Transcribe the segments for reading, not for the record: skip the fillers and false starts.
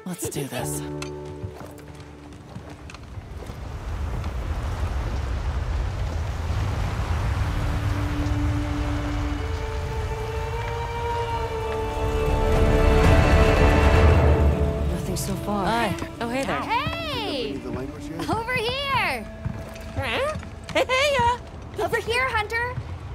Let's do this. Nothing so far. Hi. Oh, hey there. Hey! The language yet? Over here! Hey, Over here, Hunter!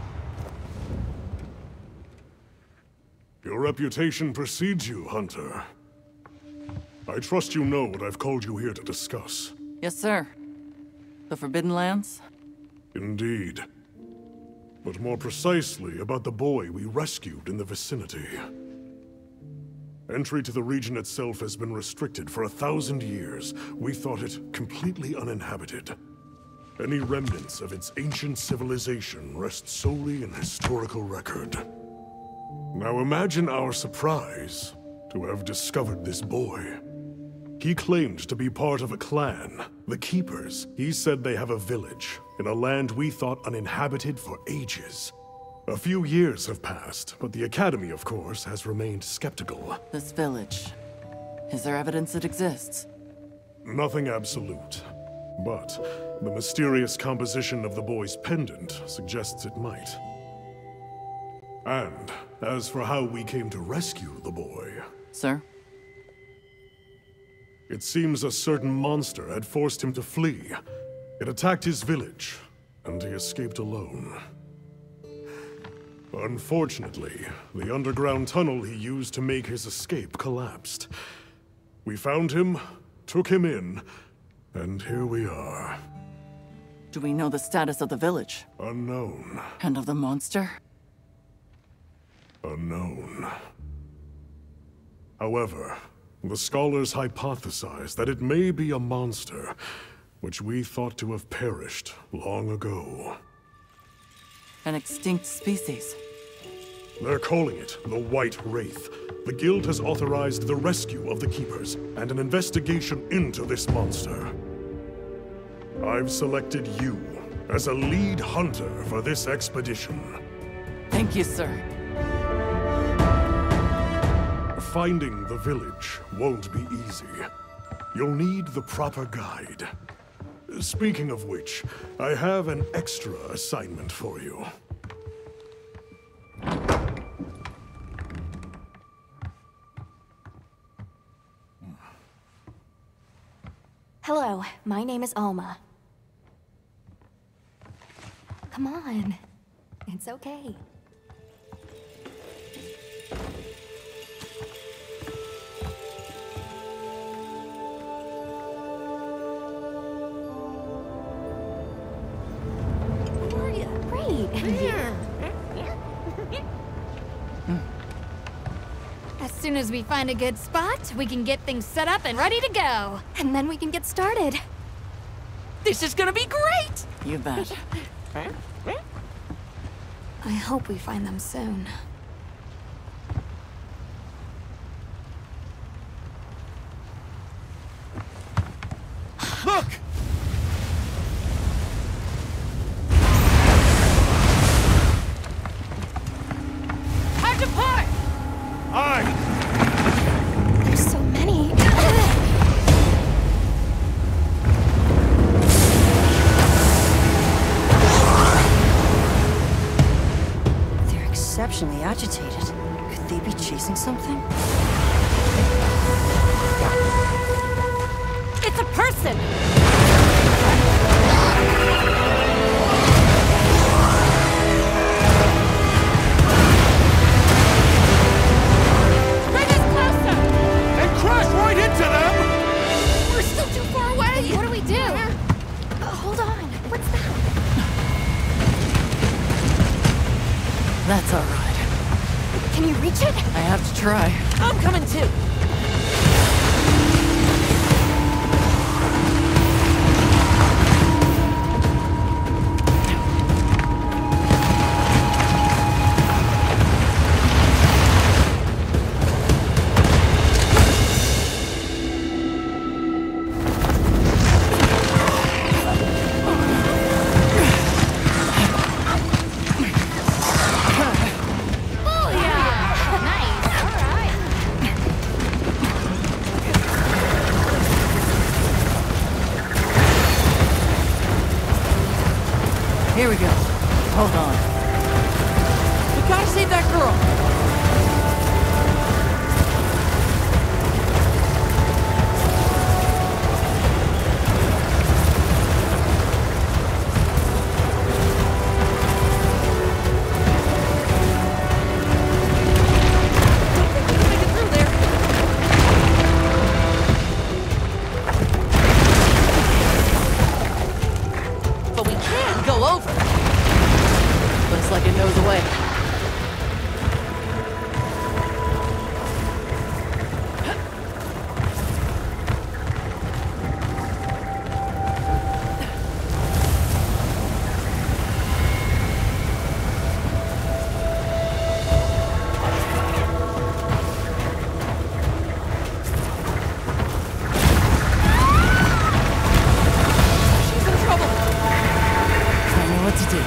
Your reputation precedes you, Hunter. I trust you know what I've called you here to discuss. Yes, sir. The Forbidden Lands? Indeed. But more precisely about the boy we rescued in the vicinity. Entry to the region itself has been restricted for 1,000 years. We thought it completely uninhabited. Any remnants of its ancient civilization rest solely in historical record. Now imagine our surprise to have discovered this boy. He claimed to be part of a clan, the Keepers. He said they have a village in a land we thought uninhabited for ages. A few years have passed, but the Academy, of course, has remained skeptical. This village. Is there evidence it exists? Nothing absolute, but the mysterious composition of the boy's pendant suggests it might. And as for how we came to rescue the boy, Sir? it seems a certain monster had forced him to flee. It attacked his village, and he escaped alone. Unfortunately, the underground tunnel he used to make his escape collapsed. We found him, took him in, and here we are. Do we know the status of the village? Unknown. And of the monster? Unknown. However, the scholars hypothesize that it may be a monster, which we thought to have perished long ago. An extinct species. They're calling it the White Wraith. The Guild has authorized the rescue of the Keepers and an investigation into this monster. I've selected you as a lead hunter for this expedition. Thank you, sir. Finding the village won't be easy. You'll need the proper guide. Speaking of which, I have an extra assignment for you. Hello, my name is Alma. Come on. It's okay. How are you? Great. As soon as we find a good spot, we can get things set up and ready to go. And then we can get started. This is gonna be great! You bet. I hope we find them soon. Look! Time to part! Aye! There's so many. They're exceptionally agitated. Could they be chasing something? It's a person! Bring us closer! And crash right into them! We're still too far away! What do we do? Hold on. What's that? That's all right. Can you reach it? I have to try. I'm coming too. Oh, yeah! Nice. All right. Hold on. We gotta save that girl! Like it knows a way. She's in trouble. I know what to do.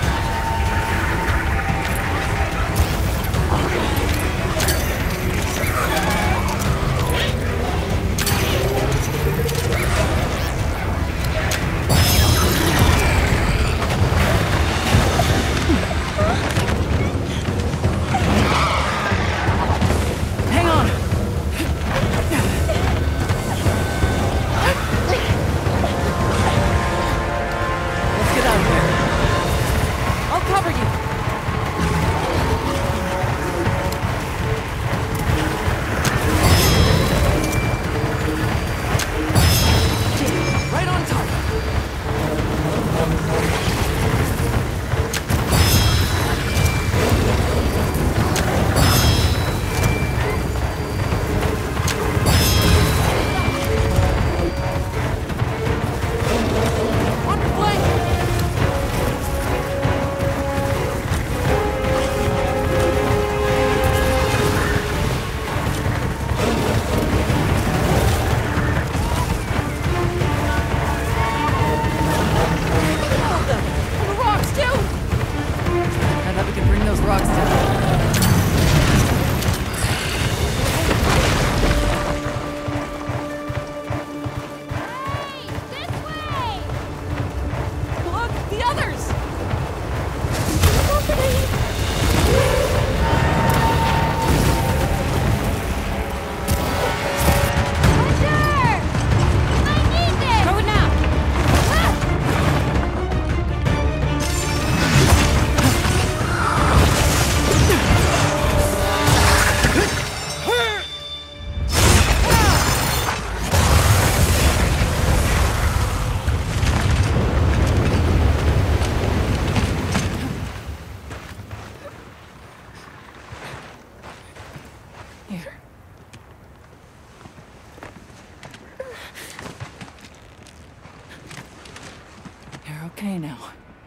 Okay now.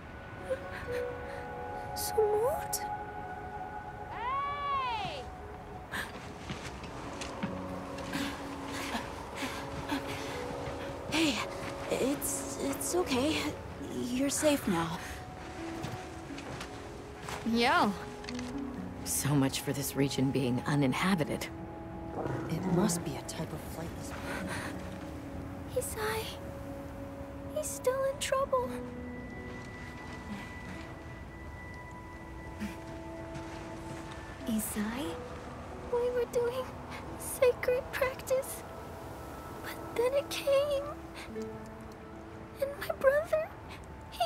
Smooth? Hey! Hey, it's okay. You're safe now. Yo. So much for this region being uninhabited. It must be a type of flightless. Isai. He's still in trouble. Isai? We were doing sacred practice. But then it came. And my brother, he...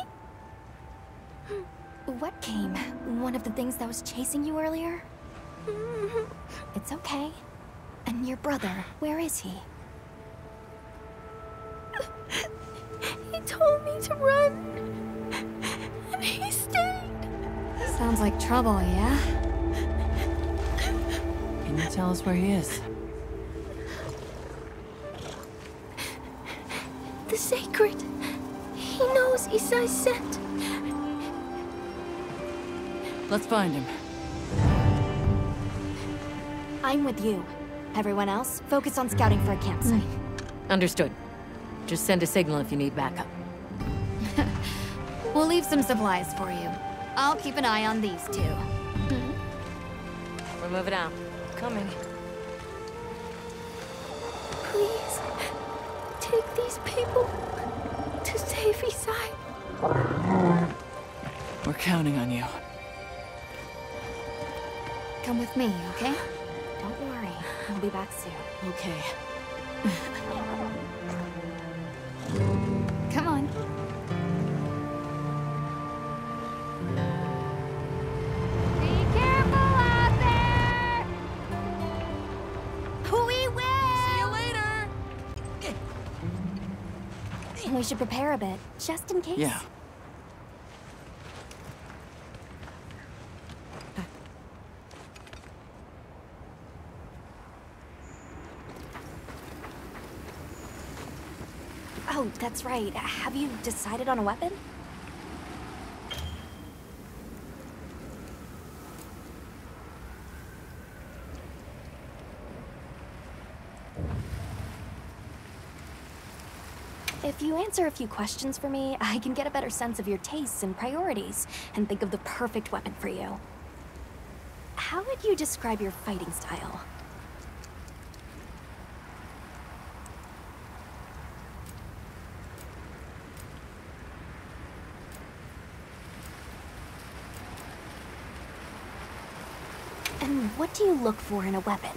What came? One of the things that was chasing you earlier? It's okay. And your brother, where is he? He told me to run. And he stayed. Sounds like trouble, yeah? Can you tell us where he is? The sacred. He knows Isai's scent. Let's find him. I'm with you. Everyone else, focus on scouting for a campsite. Understood. Just send a signal if you need backup. We'll leave some supplies for you. I'll keep an eye on these two. We're moving out. Coming. Please, take these people to save Isai. We're counting on you. Come with me, okay? Don't worry, I'll be back soon. Okay. Come on. Be careful out there! We will! See you later! We should prepare a bit, just in case. Yeah. Oh, that's right. Have you decided on a weapon? If you answer a few questions for me, I can get a better sense of your tastes and priorities, and think of the perfect weapon for you. How would you describe your fighting style? And what do you look for in a weapon?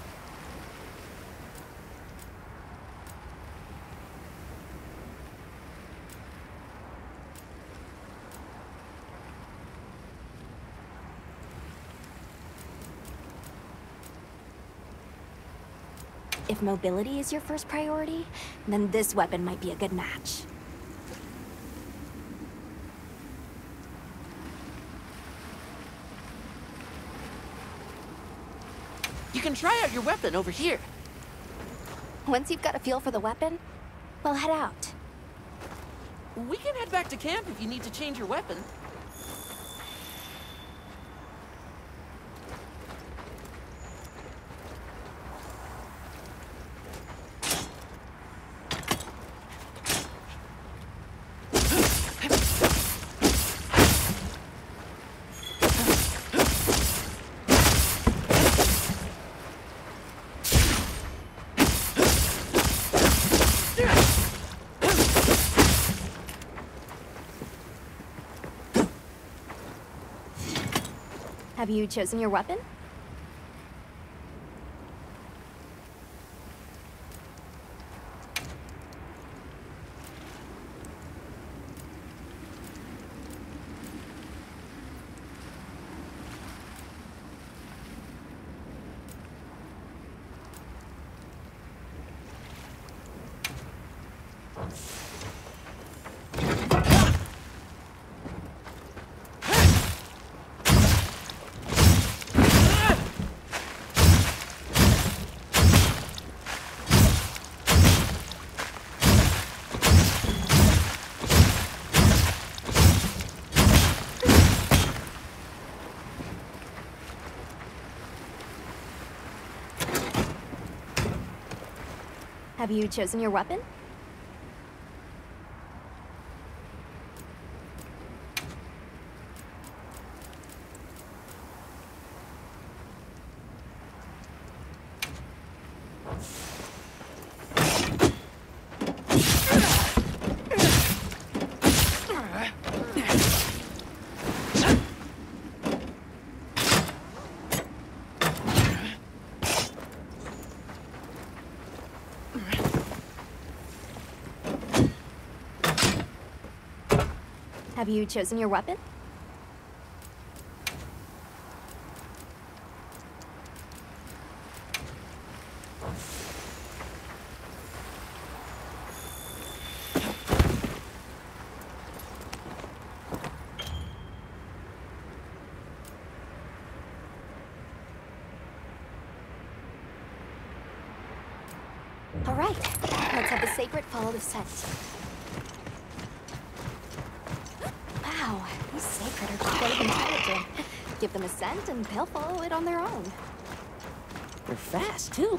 If mobility is your first priority, then this weapon might be a good match. You can try out your weapon over here. Once you've got a feel for the weapon, we'll head out. We can head back to camp if you need to change your weapon. Have you chosen your weapon? Have you chosen your weapon? Have you chosen your weapon? All right, let's have the sacred follow the scent. Wow, these sacred are quite intelligent. Give them a scent and they'll follow it on their own. They're fast, too.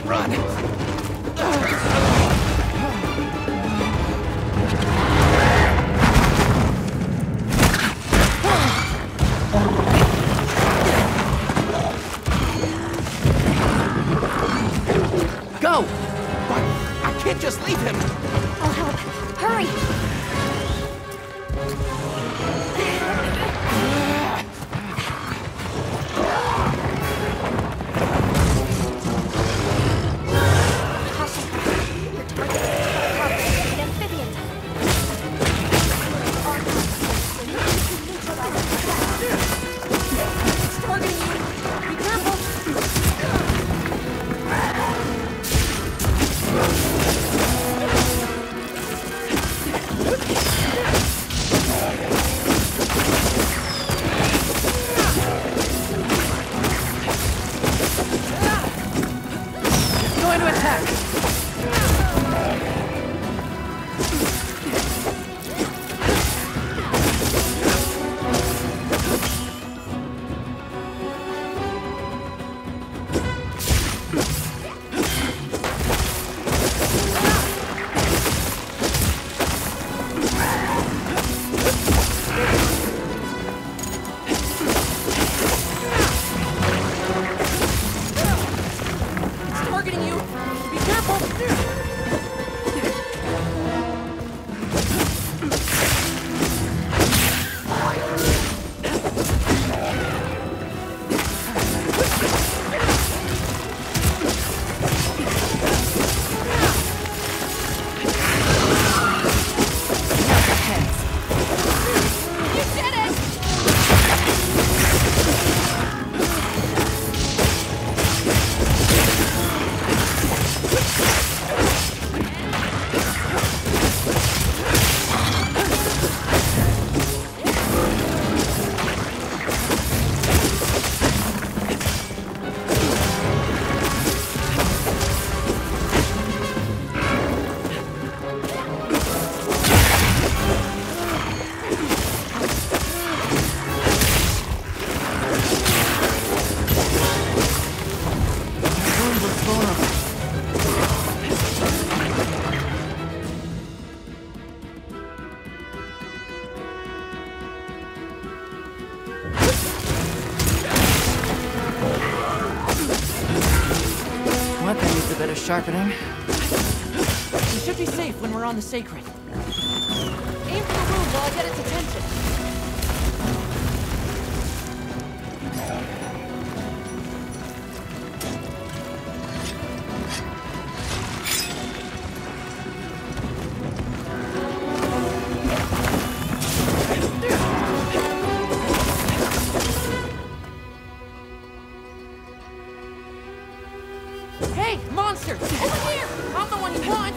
Run! Go! But I can't just leave him! I'll help. Hurry! Sharpening. We should be safe when we're on the sacred. Aim for the room while I get its attention. Hey, monster! Over here! I'm the one you want!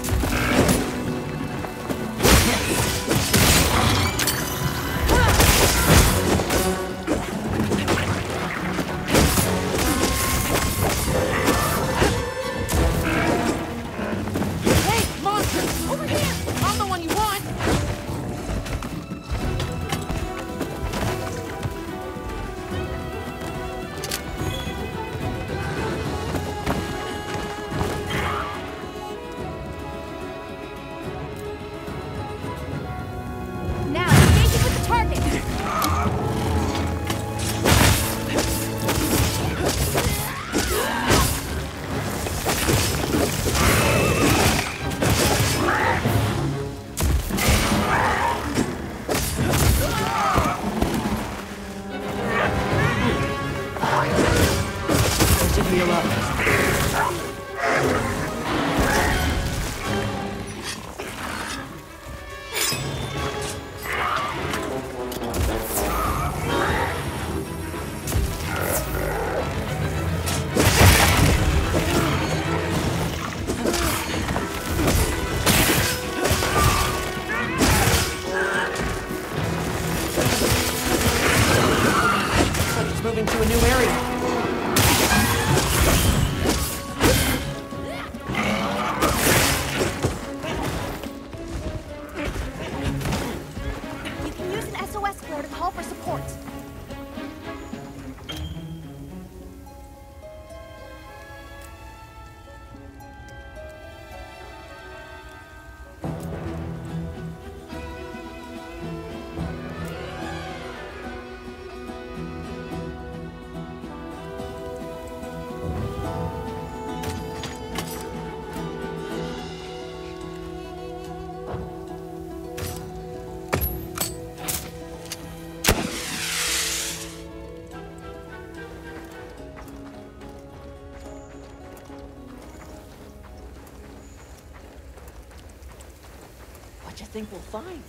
Hey, monster! Over here! I'm the one you want! Moving to a new area. What you think we'll find?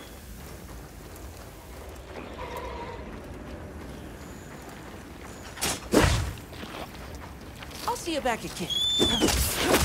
I'll see you back at camp.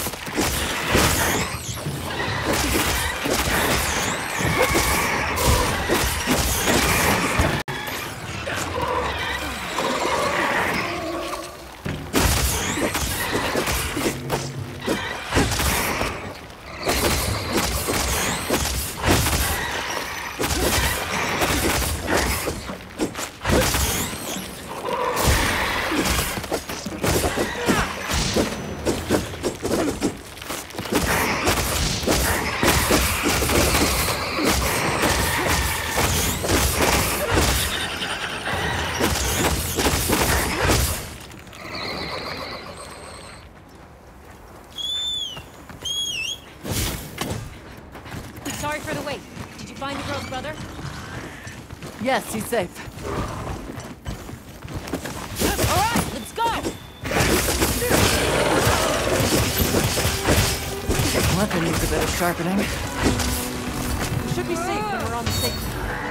Sorry for the wait. Did you find the girl's brother? Yes, he's safe. All right, let's go! Weapon needs a bit of sharpening. We should be safe when we're on the sacred.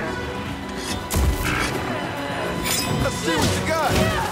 Let's see what you got!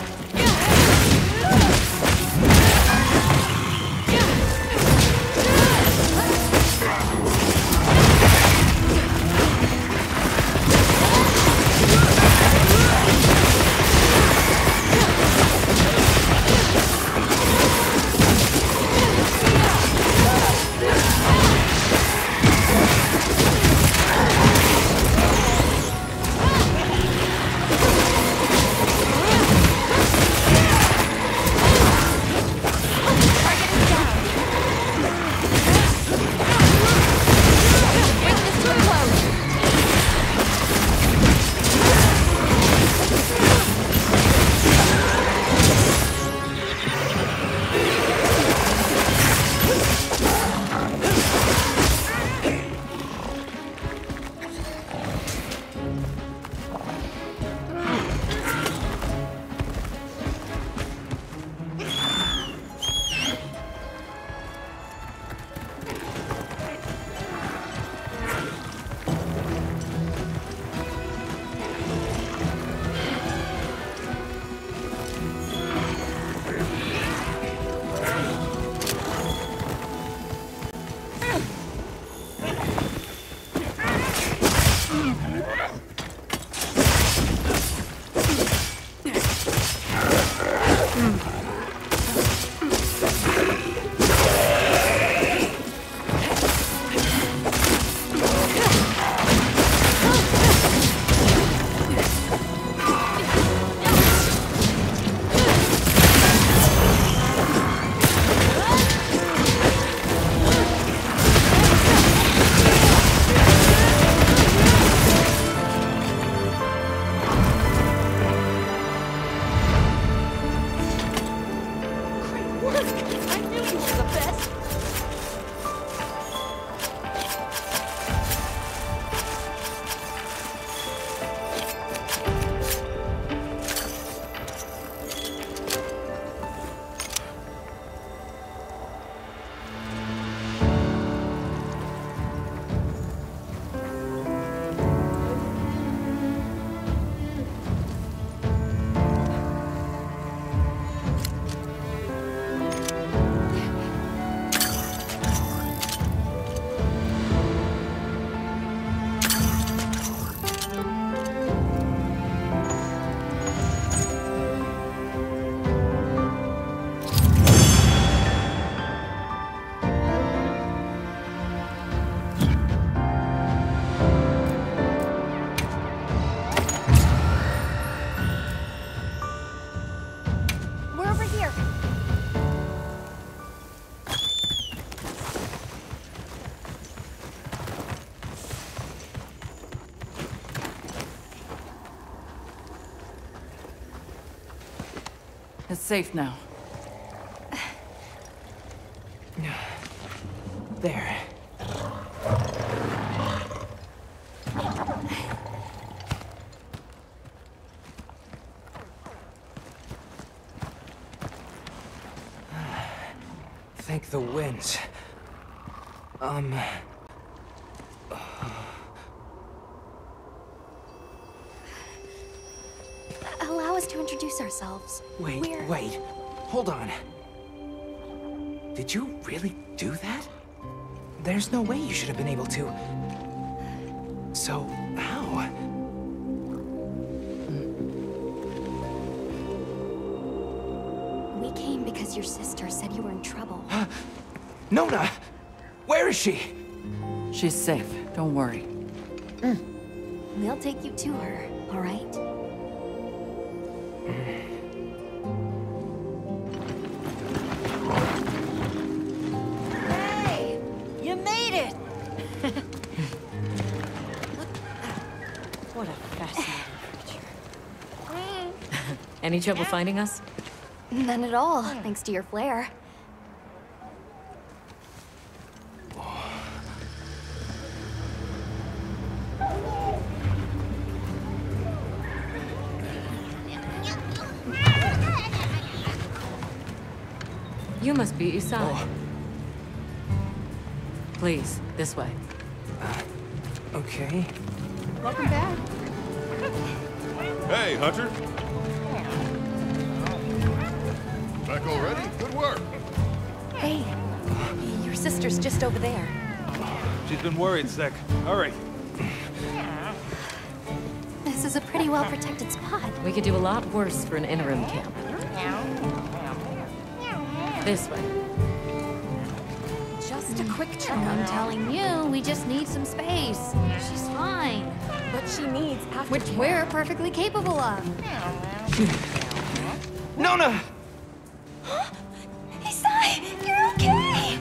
It's safe now. There. Thank the winds. introduce ourselves. Wait, wait. Hold on. Did you really do that? There's no way you should have been able to. So, how? We came because your sister said you were in trouble. Nona! Where is she? She's safe. Don't worry. We'll take you to her, all right? Hey! You made it! What a fascinating creature. Any trouble finding us? None at all, thanks to your flair. You must be Isai. Oh. Please, this way. Okay. Welcome back. Hey, Hunter. Back already? Good work. Hey, your sister's just over there. She's been worried, Sec. Hurry. This is a pretty well-protected spot. We could do a lot worse for an interim camp. This way. Just a quick check. I'm telling you, we just need some space. She's fine. But she needs aftercare. Which we're perfectly capable of. Nona! Isai, you're okay!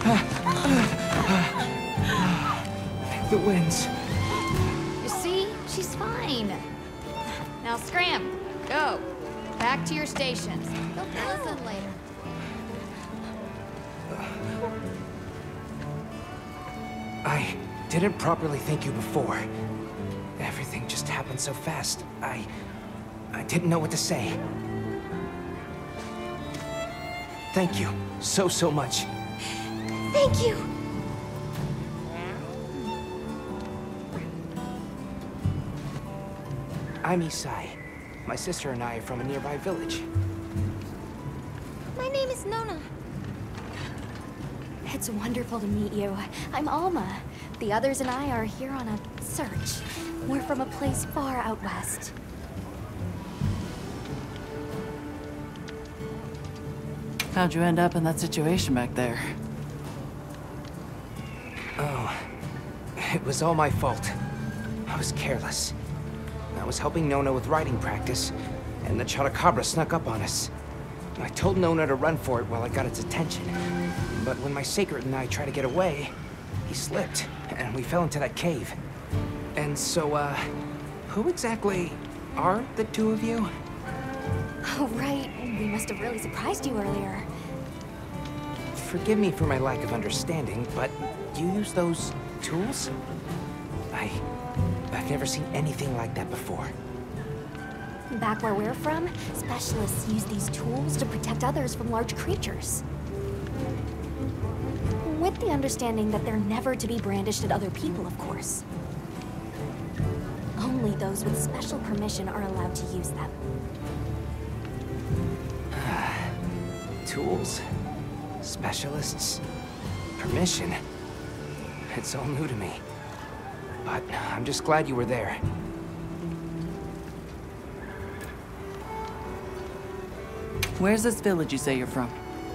The winds. You see? She's fine. Now scram. Go. Back to your stations. They'll fill us in later. I didn't properly thank you before. Everything just happened so fast. I didn't know what to say. Thank you so much. Thank you! I'm Isai. My sister and I are from a nearby village. My name is Nona. It's wonderful to meet you. I'm Alma. The others and I are here on a search. We're from a place far out west. How'd you end up in that situation back there? Oh, it was all my fault. I was careless. I was helping Nona with writing practice, and the Chotacabra snuck up on us. I told Nona to run for it while I got its attention. But when my Sacred and I tried to get away, he slipped, and we fell into that cave. And so, who exactly are the two of you? Oh, right. We must have really surprised you earlier. Forgive me for my lack of understanding, but you use those tools? I've never seen anything like that before. Back where we're from, specialists use these tools to protect others from large creatures. With the understanding that they're never to be brandished at other people, of course. Only those with special permission are allowed to use them. Tools? Specialists? Permission? It's all new to me. But I'm just glad you were there. Where's this village you say you're from?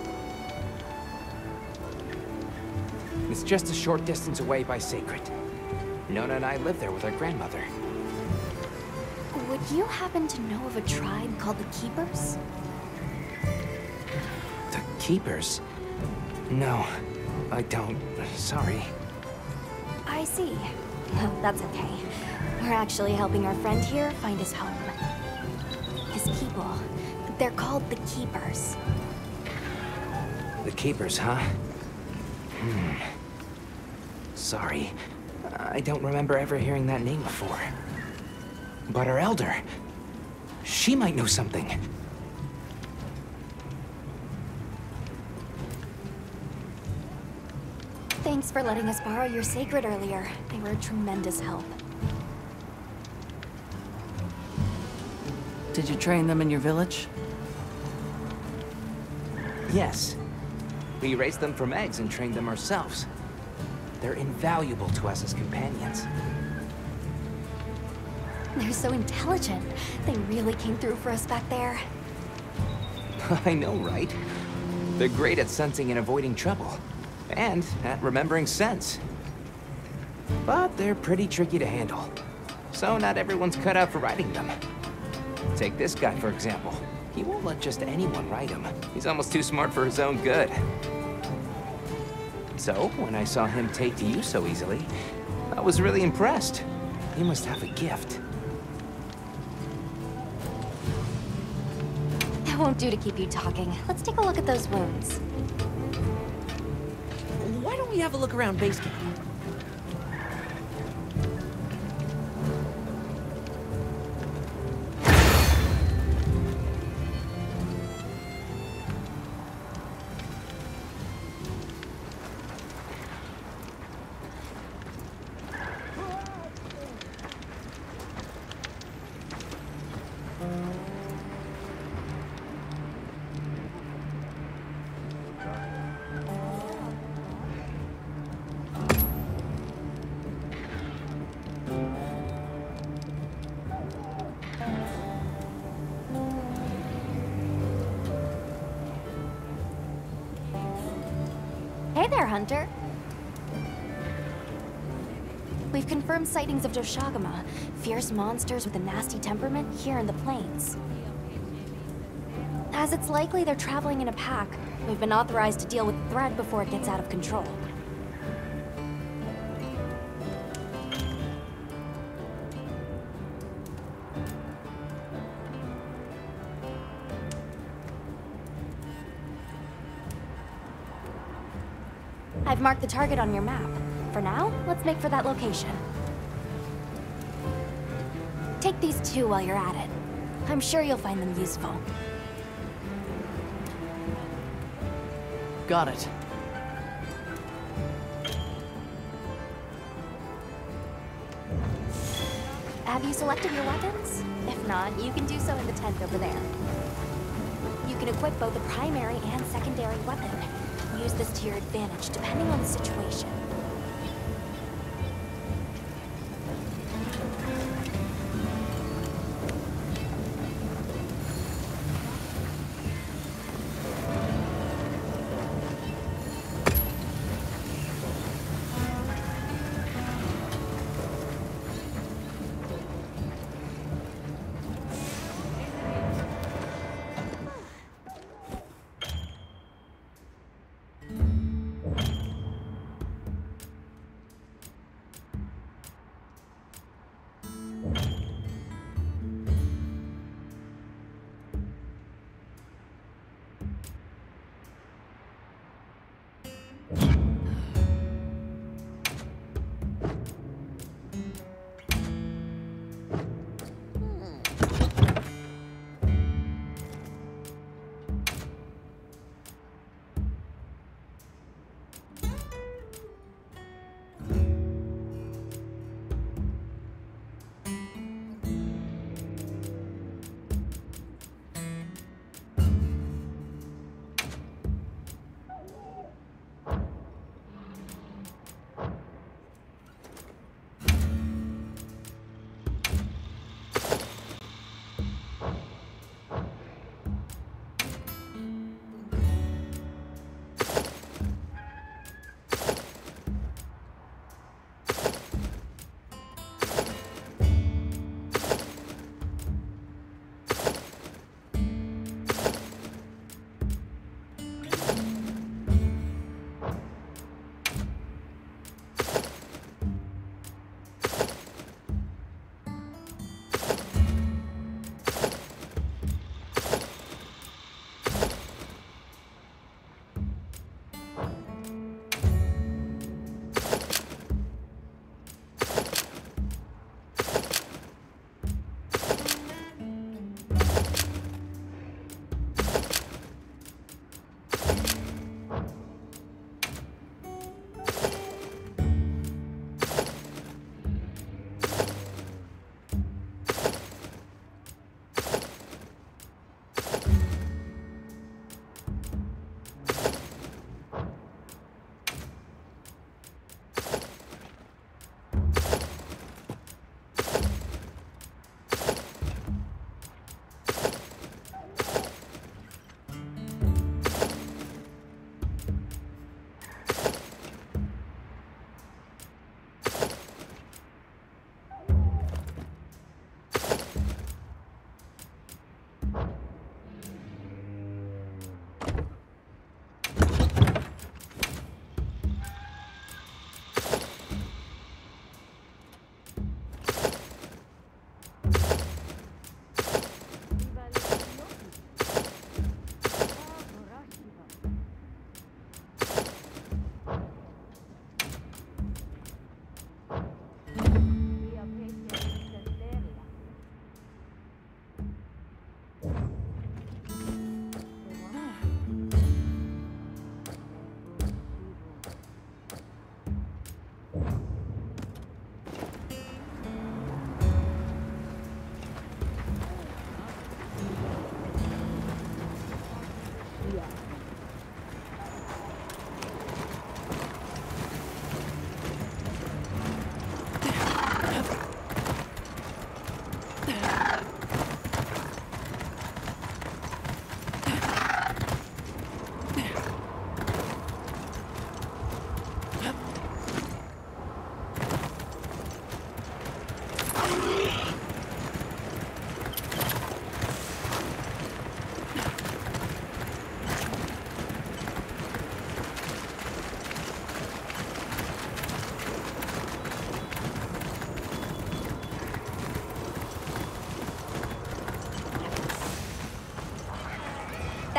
It's just a short distance away by Sacred. Nona and I live there with our grandmother. Would you happen to know of a tribe called the Keepers? The Keepers? No, I don't. Sorry. I see. Well, that's okay. We're actually helping our friend here find his home. His people. They're called the Keepers. The Keepers, huh? Sorry. I don't remember ever hearing that name before. But our elder... she might know something. Thanks for letting us borrow your Sacred earlier. They were a tremendous help. Did you train them in your village? Yes. We raised them from eggs and trained them ourselves. They're invaluable to us as companions. They're so intelligent. They really came through for us back there. I know, right? They're great at sensing and avoiding trouble. And at remembering scents. But they're pretty tricky to handle. So not everyone's cut out for riding them. Take this guy, for example. He won't let just anyone ride him. He's almost too smart for his own good. So, when I saw him take to you so easily, I was really impressed. He must have a gift. That won't do to keep you talking. Let's take a look at those wounds. Why don't we have a look around base camp? Hey there, Hunter. We've confirmed sightings of Doshagama, fierce monsters with a nasty temperament here in the plains. As it's likely they're traveling in a pack, we've been authorized to deal with the threat before it gets out of control. I've marked the target on your map. For now, let's make for that location. Take these two while you're at it. I'm sure you'll find them useful. Got it. Have you selected your weapons? If not, you can do so in the tent over there. You can equip both a primary and secondary weapon. Use this to your advantage, depending on the situation.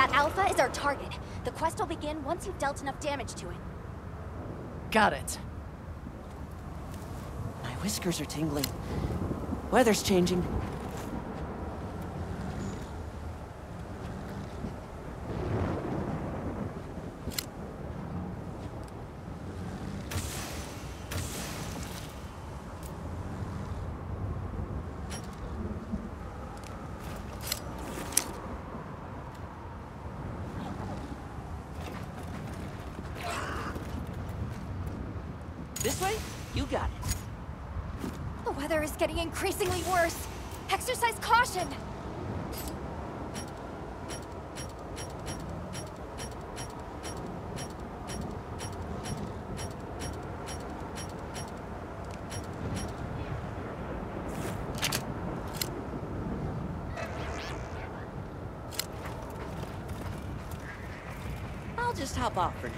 That Alpha is our target. The quest will begin once you've dealt enough damage to it. Got it. My whiskers are tingling. Weather's changing. This way? You got it. The weather is getting increasingly worse. Exercise caution! I'll just hop off for now.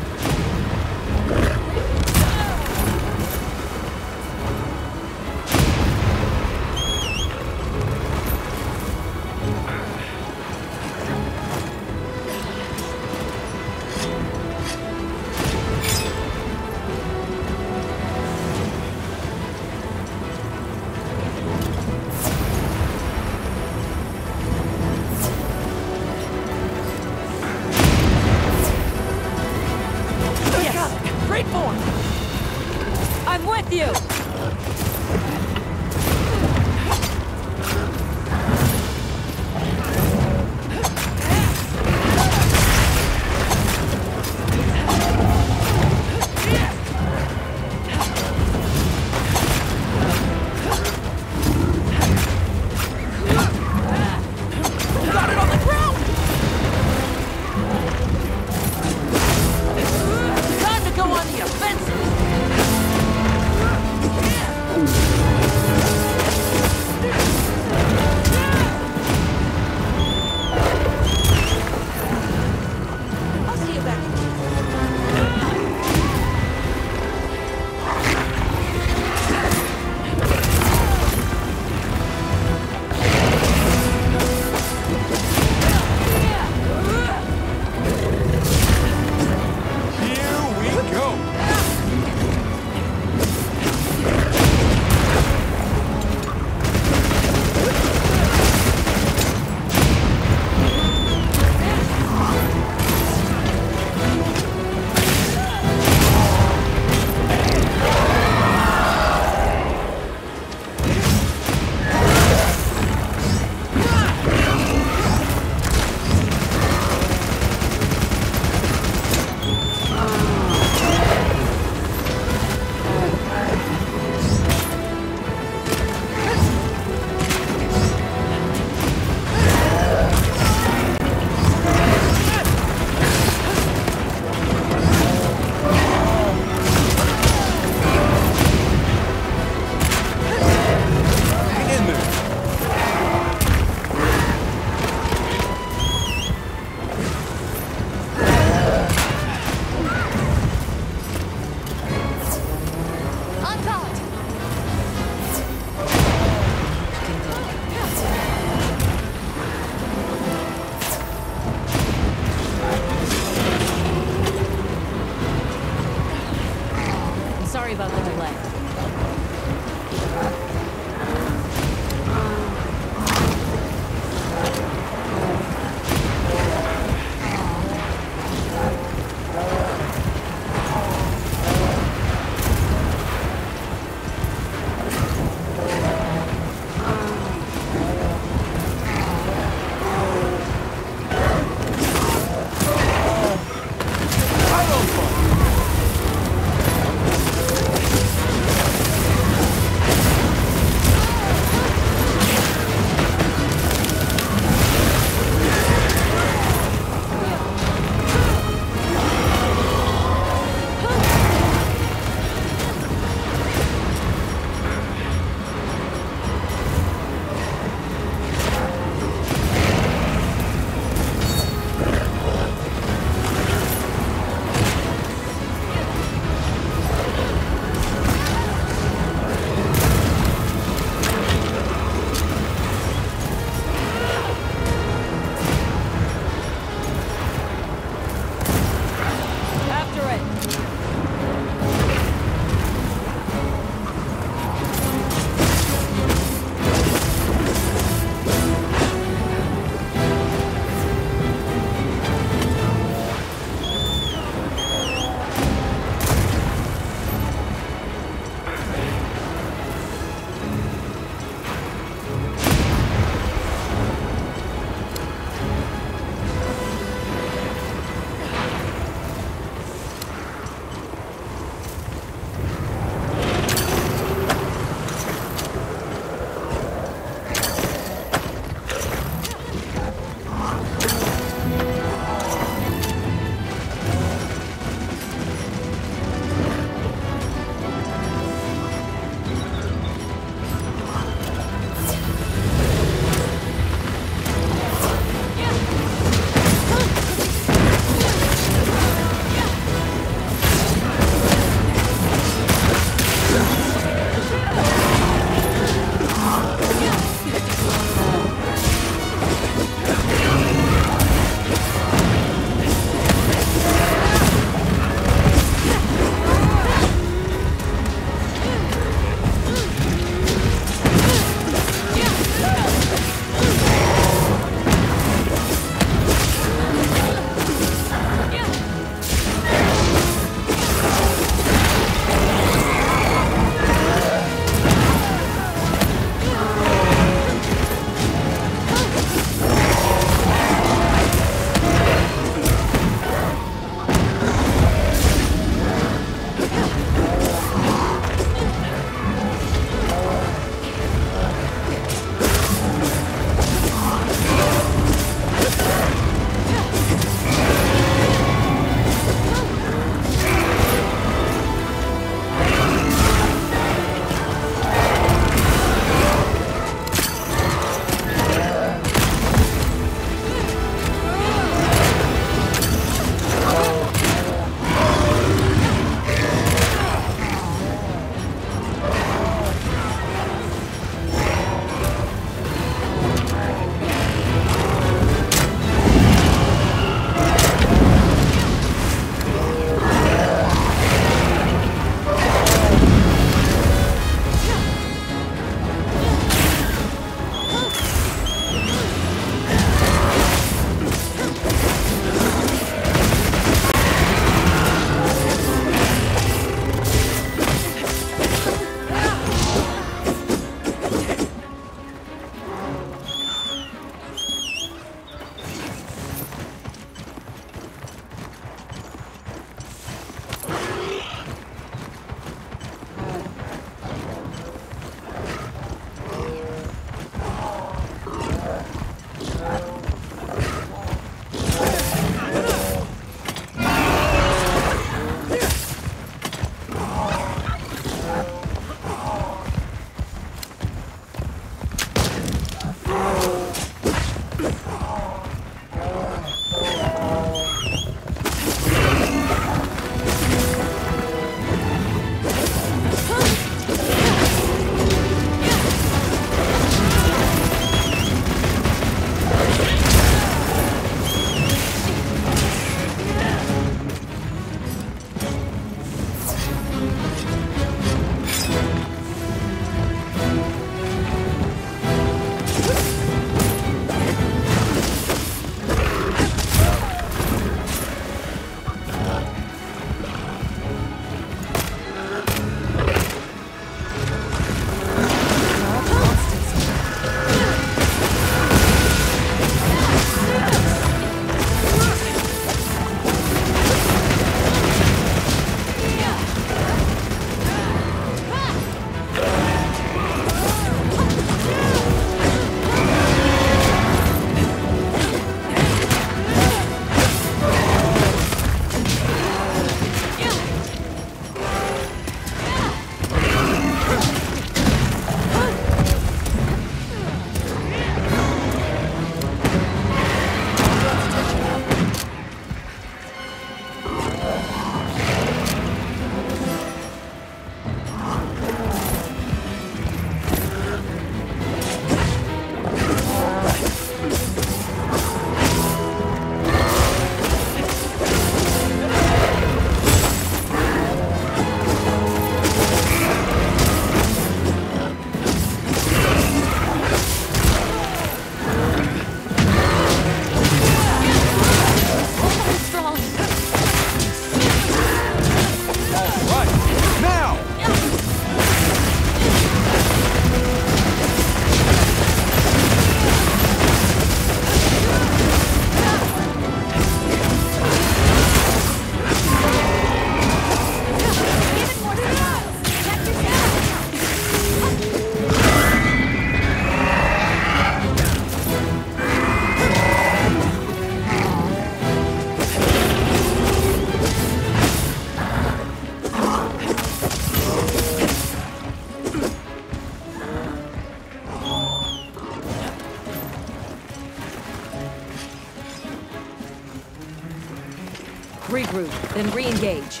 Regroup, then re-engage.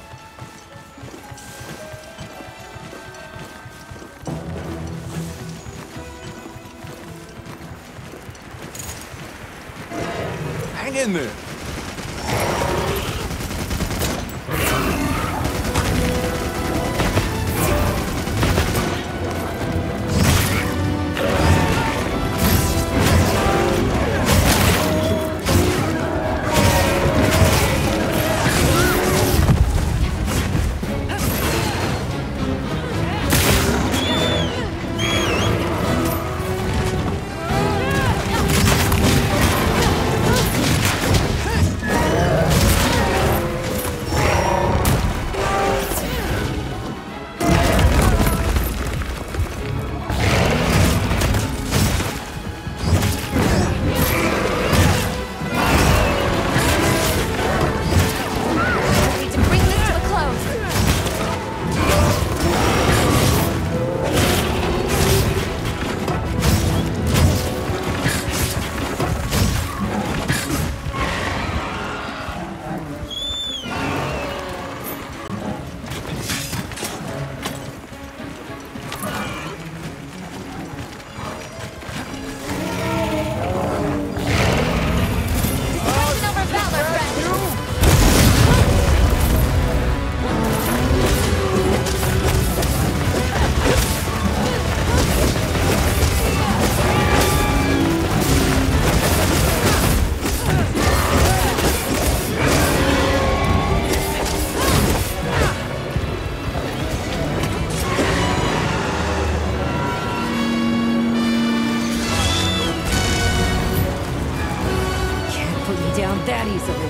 Hang in there. That easily.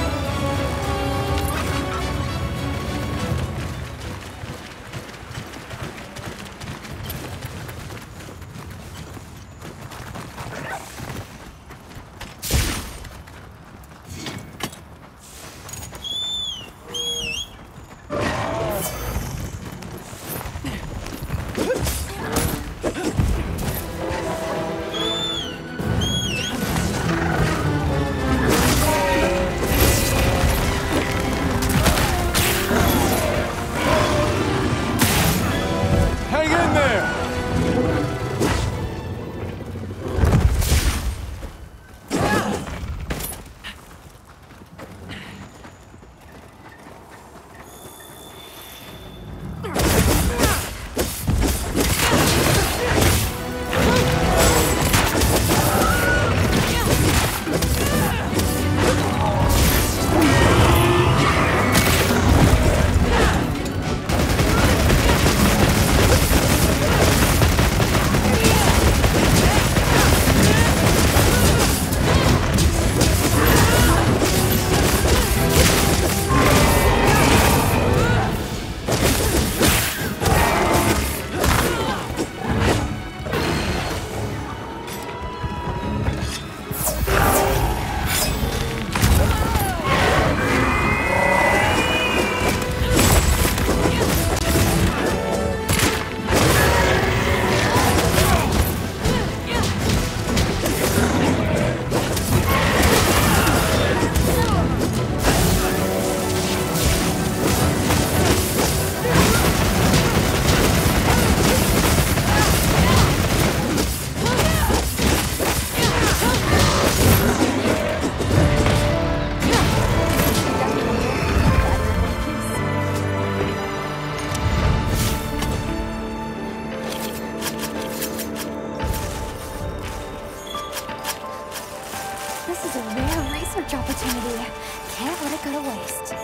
opportunity. Can't let it go to waste.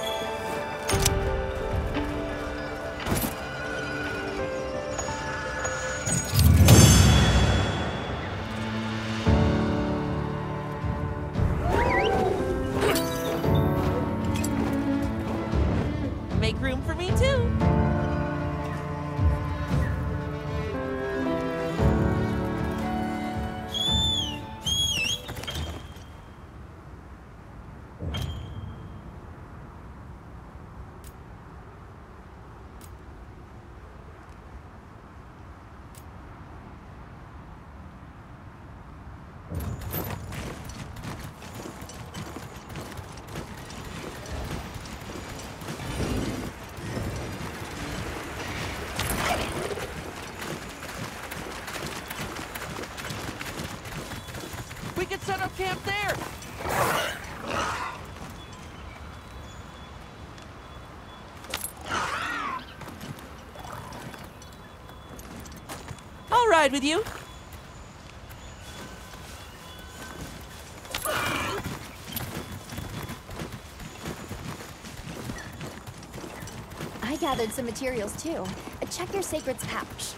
Make room for me too. ride with you? I gathered some materials too. Check your sacred's pouch.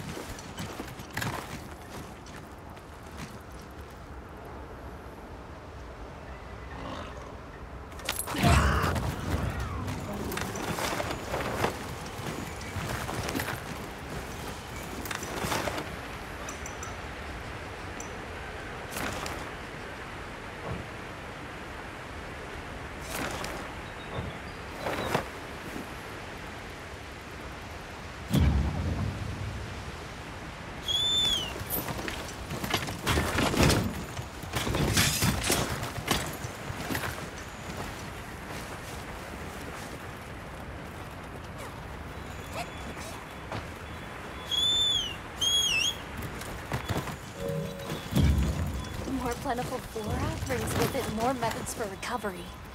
More plentiful flora brings with it more methods for recovery.